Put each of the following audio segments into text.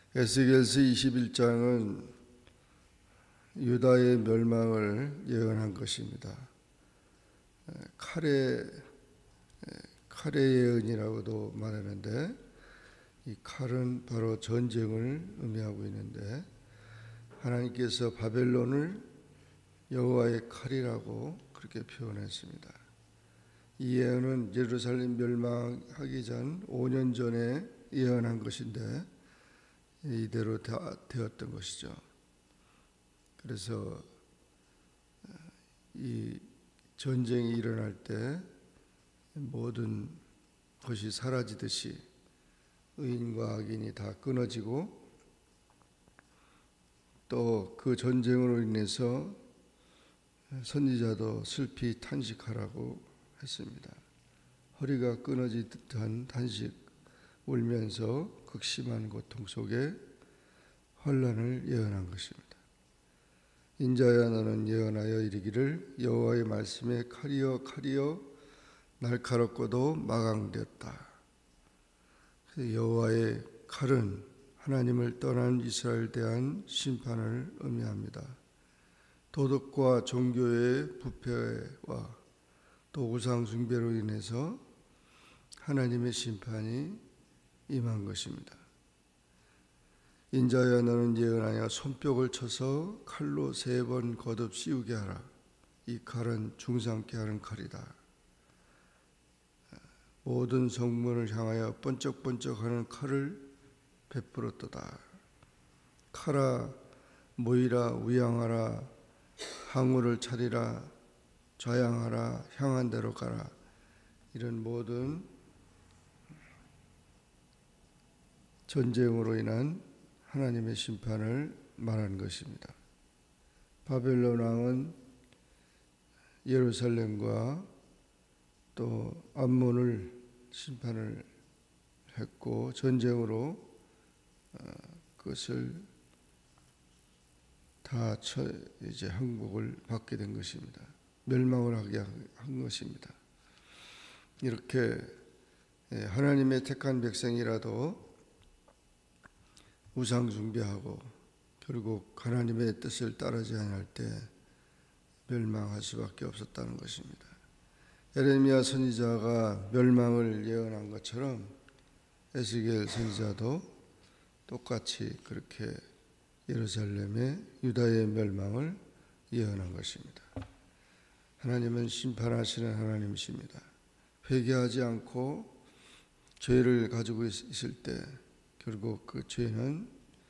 에스겔서 21장은 유다의 멸망을 예언한 것입니다. 칼의 예언이라고도 말하는데, 이 칼은 바로 전쟁을 의미하고 있는데, 하나님께서 바벨론을 여호와의 칼이라고 그렇게 표현했습니다. 이 예언은 예루살렘 멸망하기 전 5년 전에 예언한 것인데 이대로 다 되었던 것이죠. 그래서 이 전쟁이 일어날 때 모든 것이 사라지듯이 의인과 악인이 다 끊어지고, 또 그 전쟁으로 인해서 선지자도 슬피 탄식하라고 했습니다. 허리가 끊어질 듯한 탄식, 울면서 극심한 고통 속에 환난을 예언한 것입니다. 인자야, 너는 예언하여 이르기를 여호와의 말씀에 칼이여 칼이여 날카롭고도 마강되었다. 여호와의 칼은 하나님을 떠난 이스라엘에 대한 심판을 의미합니다. 도덕과 종교의 부패와 또 우상 숭배로 인해서 하나님의 심판이 임한 것입니다. 인자야, 너는 예언하여 손뼉을 쳐서 칼로 3번 거듭 씌우게 하라. 이 칼은 중상케 하는 칼이다. 모든 성문을 향하여 번쩍번쩍하는 칼을 베풀었도다. 칼아, 모이라, 우양하라, 항우를 차리라, 좌양하라, 향한 대로 가라. 이런 모든 전쟁으로 인한 하나님의 심판을 말한 것입니다. 바벨론 왕은 예루살렘과 또 암몬을 심판을 했고, 전쟁으로 그것을 다 이제 항복을 받게 된 것입니다. 멸망을 하게 한 것입니다. 이렇게 하나님의 택한 백성이라도 우상 숭배하고 결국 하나님의 뜻을 따르지 않을 때 멸망할 수밖에 없었다는 것입니다. 예레미야 선지자가 멸망을 예언한 것처럼 에스겔 선지자도 똑같이 그렇게 예루살렘의 유다의 멸망을 예언한 것입니다. 하나님은 심판하시는 하나님이십니다. 회개하지 않고 죄를 가지고 있을 때 결국 그 죄는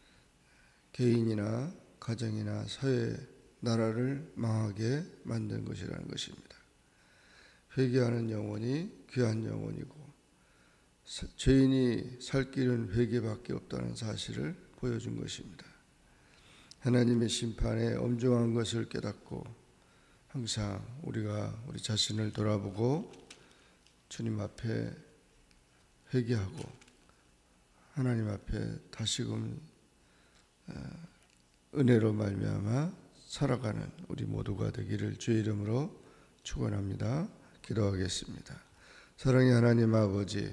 개인이나 가정이나 사회, 나라를 망하게 만든 것이라는 것입니다. 회개하는 영혼이 귀한 영혼이고, 죄인이 살 길은 회개밖에 없다는 사실을 보여준 것입니다. 하나님의 심판에 엄중한 것을 깨닫고 항상 우리가 우리 자신을 돌아보고 주님 앞에 회개하고 하나님 앞에 다시금 은혜로 말미암아 살아가는 우리 모두가 되기를 주의 이름으로 축원합니다. 기도하겠습니다. 사랑의 하나님 아버지,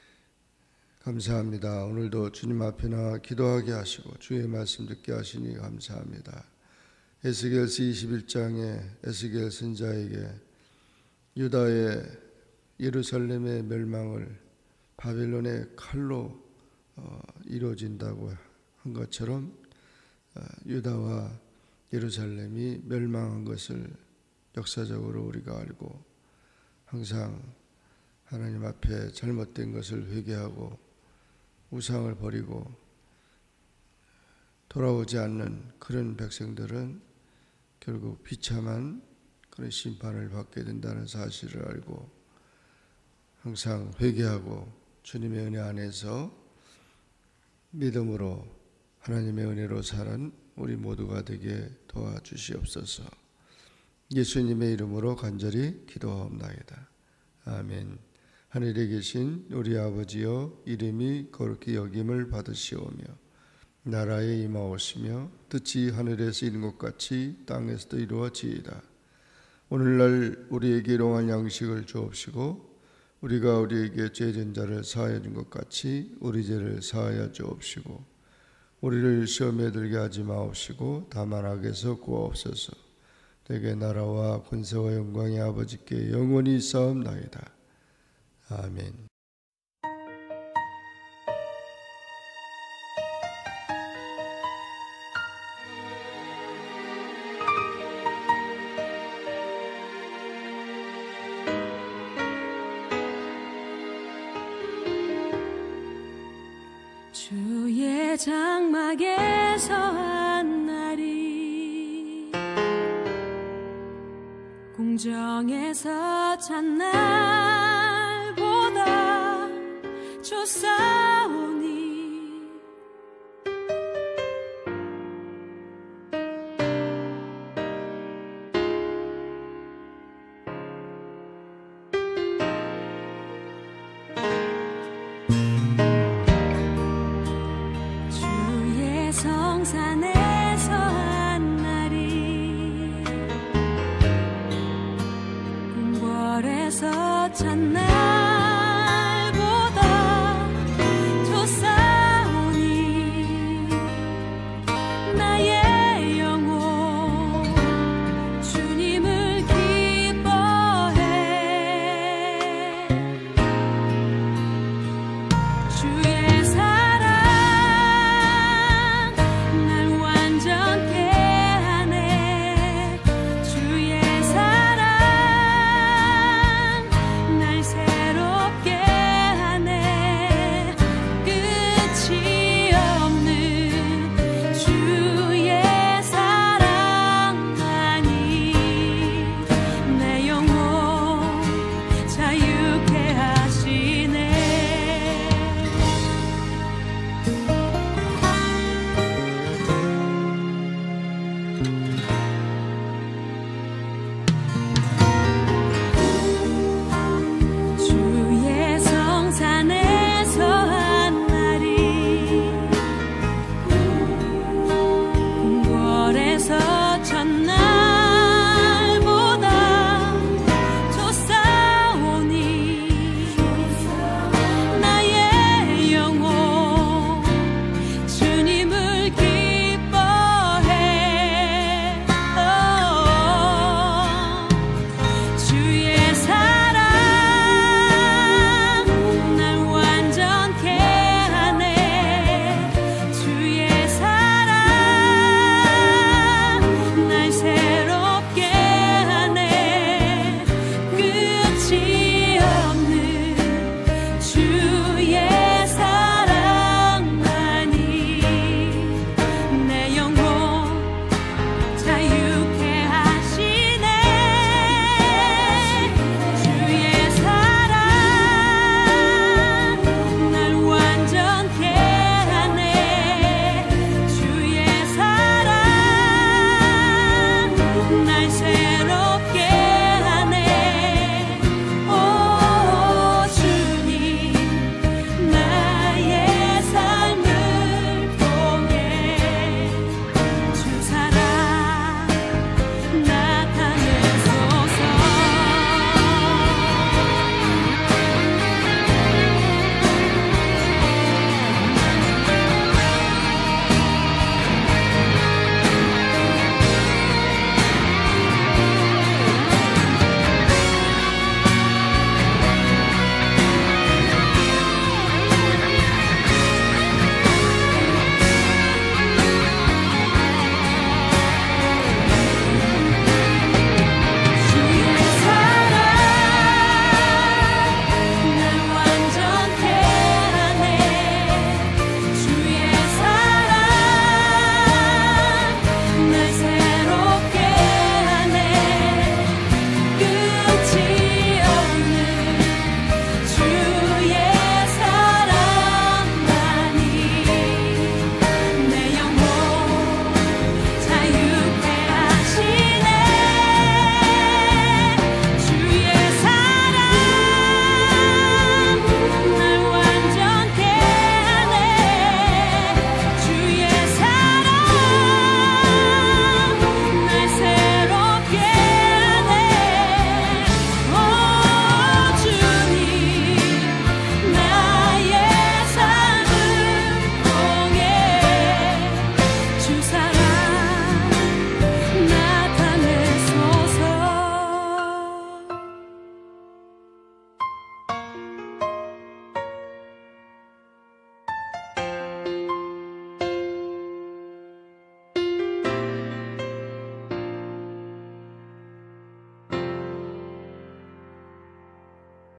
감사합니다. 오늘도 주님 앞에 나와 기도하게 하시고 주의 말씀 듣게 하시니 감사합니다. 에스겔서 21장에 에스겔 선지자에게 유다의 예루살렘의 멸망을 바벨론의 칼로 이루어진다고 한 것처럼 유다와 예루살렘이 멸망한 것을 역사적으로 우리가 알고 항상 하나님 앞에 잘못된 것을 회개하고 우상을 버리고 돌아오지 않는 그런 백성들은 결국 비참한 그런 심판을 받게 된다는 사실을 알고 항상 회개하고 주님의 은혜 안에서 믿음으로 하나님의 은혜로 사는 우리 모두가 되게 도와주시옵소서. 예수님의 이름으로 간절히 기도하옵나이다. 아멘. 하늘에 계신 우리 아버지여, 이름이 거룩히 여김을 받으시오며 나라에 임하오시며 뜻이 하늘에서 이룬 것 같이 땅에서도 이루어지이다. 오늘날 우리에게 일용할 양식을 주옵시고 우리가 우리에게 죄진 자를 사하여 준 것 같이 우리 죄를 사하여 주옵시고 우리를 시험에 들게 하지 마옵시고 다만 악에서 구하옵소서. 대개 나라와 권세와 영광이 아버지께 영원히 있사옵나이다. 아멘. 주의 장막에서 한 날이 공정에서 찬 날보다 좋사오니